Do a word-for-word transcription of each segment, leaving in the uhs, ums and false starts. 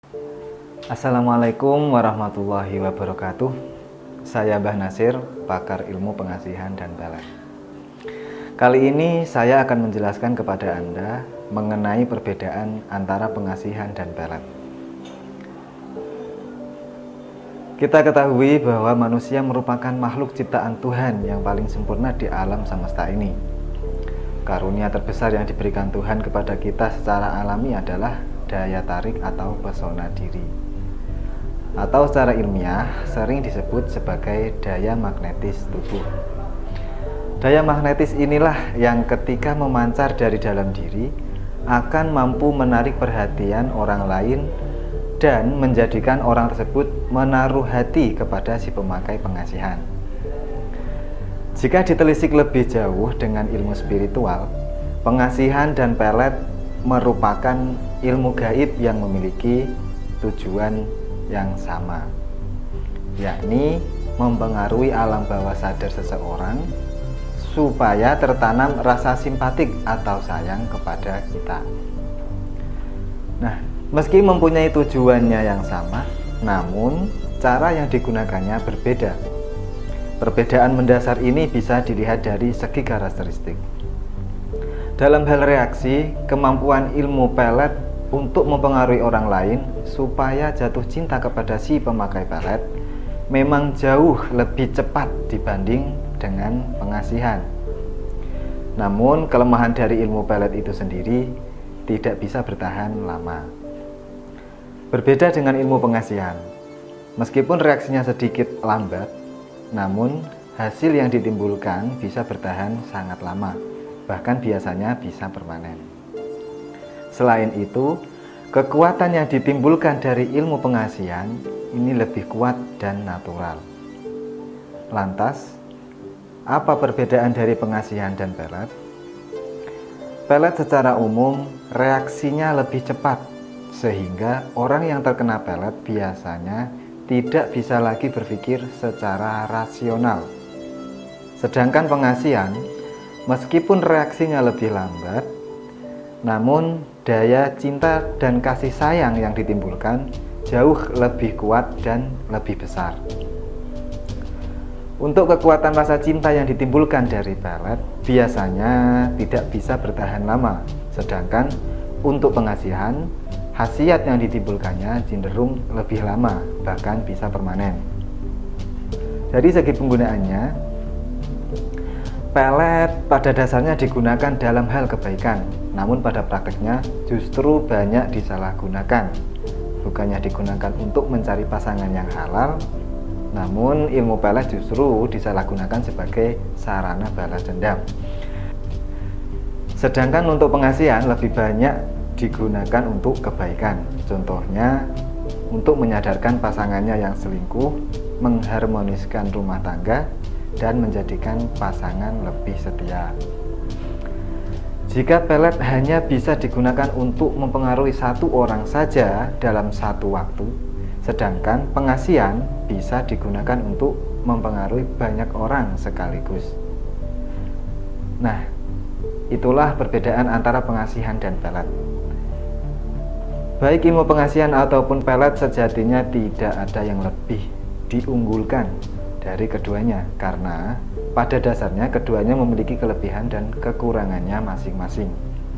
Assalamualaikum warahmatullahi wabarakatuh. Saya Mbah Nasir, pakar ilmu pengasihan dan pelet. Kali ini saya akan menjelaskan kepada Anda mengenai perbedaan antara pengasihan dan pelet. Kita ketahui bahwa manusia merupakan makhluk ciptaan Tuhan yang paling sempurna di alam semesta ini. Karunia terbesar yang diberikan Tuhan kepada kita secara alami adalah daya tarik atau pesona diri, atau secara ilmiah sering disebut sebagai daya magnetis tubuh. Daya magnetis inilah yang ketika memancar dari dalam diri akan mampu menarik perhatian orang lain dan menjadikan orang tersebut menaruh hati kepada si pemakai pengasihan. Jika ditelisik lebih jauh dengan ilmu spiritual, pengasihan dan pelet merupakan ilmu gaib yang memiliki tujuan yang sama, yakni mempengaruhi alam bawah sadar seseorang supaya tertanam rasa simpatik atau sayang kepada kita. Nah, meski mempunyai tujuannya yang sama, namun cara yang digunakannya berbeda. Perbedaan mendasar ini bisa dilihat dari segi karakteristik. Dalam hal reaksi, kemampuan ilmu pelet untuk mempengaruhi orang lain supaya jatuh cinta kepada si pemakai pelet memang jauh lebih cepat dibanding dengan pengasihan. Namun, kelemahan dari ilmu pelet itu sendiri tidak bisa bertahan lama. Berbeda dengan ilmu pengasihan, meskipun reaksinya sedikit lambat, namun hasil yang ditimbulkan bisa bertahan sangat lama, bahkan biasanya bisa permanen. Selain itu, kekuatan yang ditimbulkan dari ilmu pengasihan ini lebih kuat dan natural. Lantas, apa perbedaan dari pengasihan dan pelet? Pelet secara umum reaksinya lebih cepat, sehingga orang yang terkena pelet biasanya tidak bisa lagi berpikir secara rasional. Sedangkan pengasihan, meskipun reaksinya lebih lambat, namun daya cinta dan kasih sayang yang ditimbulkan jauh lebih kuat dan lebih besar. Untuk kekuatan rasa cinta yang ditimbulkan dari pelet biasanya tidak bisa bertahan lama, sedangkan untuk pengasihan, khasiat yang ditimbulkannya cenderung lebih lama, bahkan bisa permanen. Dari segi penggunaannya, pelet pada dasarnya digunakan dalam hal kebaikan, namun pada prakteknya justru banyak disalahgunakan. Bukannya digunakan untuk mencari pasangan yang halal, namun ilmu pelet justru disalahgunakan sebagai sarana balas dendam. Sedangkan untuk pengasihan lebih banyak digunakan untuk kebaikan, contohnya untuk menyadarkan pasangannya yang selingkuh, mengharmoniskan rumah tangga, dan menjadikan pasangan lebih setia. Jika pelet hanya bisa digunakan untuk mempengaruhi satu orang saja dalam satu waktu, sedangkan pengasihan bisa digunakan untuk mempengaruhi banyak orang sekaligus. Nah, itulah perbedaan antara pengasihan dan pelet. Baik ilmu pengasihan ataupun pelet sejatinya tidak ada yang lebih diunggulkan dari keduanya, karena pada dasarnya keduanya memiliki kelebihan dan kekurangannya masing-masing.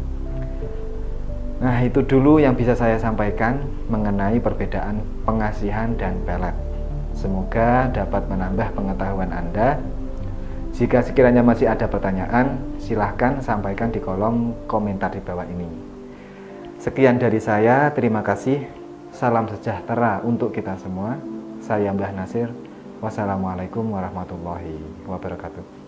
Nah, itu dulu yang bisa saya sampaikan mengenai perbedaan pengasihan dan pelet. Semoga dapat menambah pengetahuan Anda. Jika sekiranya masih ada pertanyaan, silahkan sampaikan di kolom komentar di bawah ini. Sekian dari saya, terima kasih. Salam sejahtera untuk kita semua. Saya Mbah Nasir. Wassalamualaikum warahmatullahi wabarakatuh.